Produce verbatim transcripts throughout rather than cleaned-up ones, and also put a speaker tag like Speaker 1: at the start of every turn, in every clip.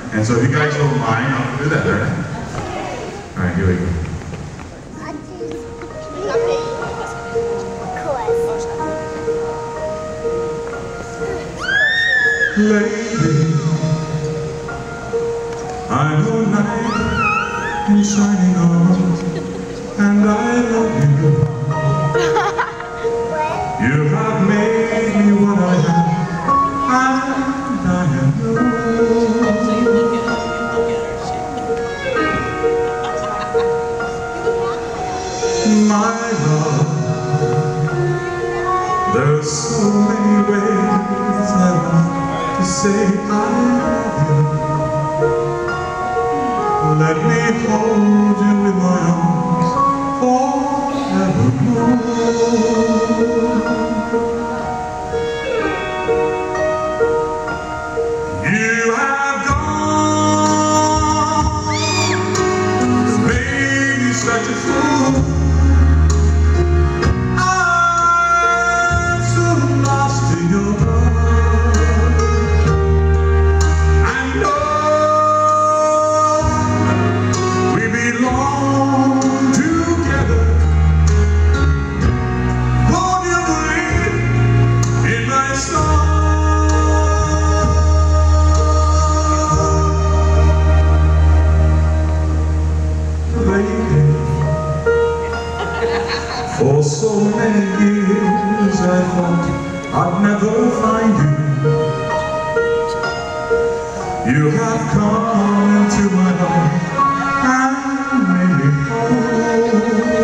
Speaker 1: And so if you guys don't mind, I'll do that, all right? All right, here we go. Lady, I know night is shining on, and I love you. You have made me what I am, and I am yours. My love, there's so many ways I want to say I love you. Let me hold you in my arms forevermore. You have gone, you made me such a fool. I'm so lost in your love. I know we belong together. Won't you believe in my song? For so many years I thought I'd never find you. You have come into my life and made me whole.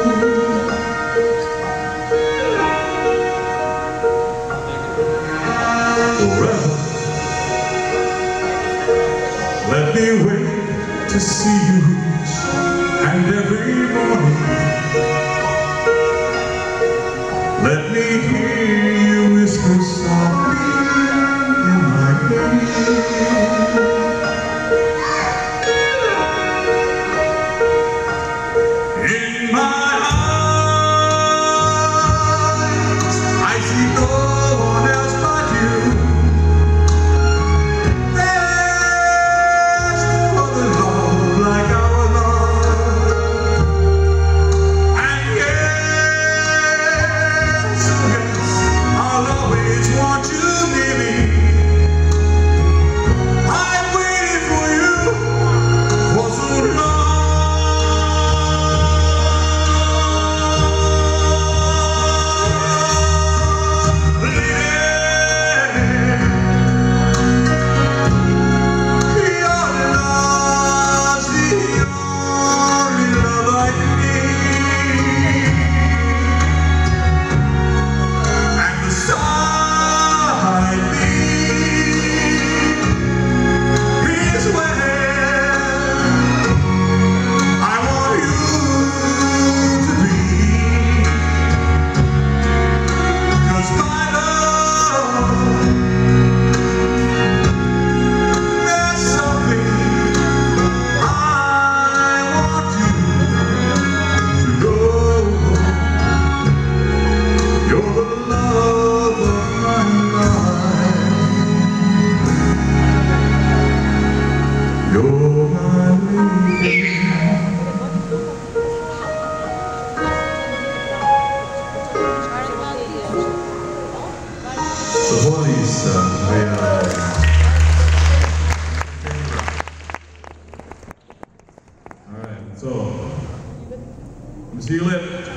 Speaker 1: Forever, let me wait to see you each and every morning. Let me hear you whisper softly in my ear. In my eyes, I see no one else but you. There's no other love like our love. And yes, I'll always want you near me. I've waited for you for so long. Lady, your love's the only love I need. And beside me is where I want you to be. 'Cause my love, there's something I want you to know. You're the love of my life. You're my lady. So what is uh, where I All right, so let me see your lip.